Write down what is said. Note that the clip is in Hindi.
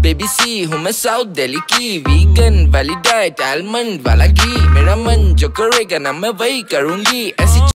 बेबी सी हूँ मैं साउथ दिल्ली की, वीगन वाली डाइट आलमंड वाला घी, मेरा मन जो करेगा ना मैं वही करूँगी। ऐसी